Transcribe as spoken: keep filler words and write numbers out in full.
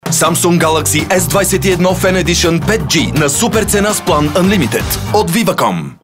Samsung Galaxy ес двадесет и едно Fan Edition пет джи на супер цена с план Unlimited от VIVACOM.